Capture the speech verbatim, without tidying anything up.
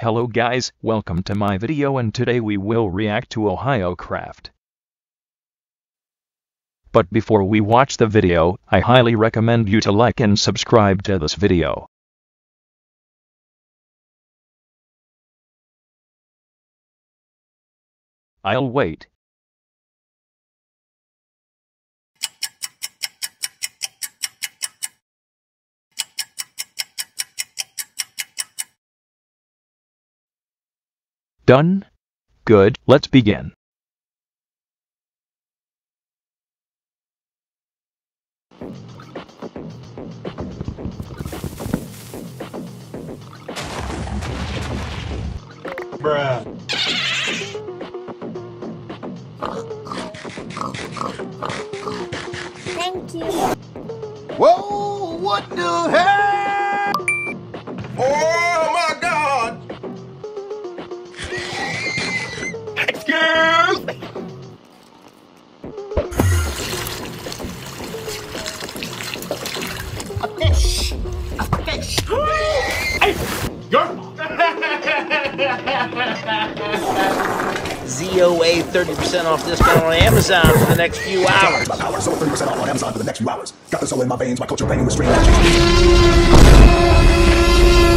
Hello guys, welcome to my video, and today we will react to Ohio Craft. But before we watch the video, I highly recommend you to like and subscribe to this video. I'll wait. Done? Good, let's begin. Bruh. Thank you. Whoa, what the heck? Oh my God! Excuse me. A fish. A fish. Hey, you're... Z O A thirty percent off discount on Amazon for the next few hours. My power, so thirty percent off on Amazon for the next few hours. Got the soul in my veins, my culture banging with straight magic.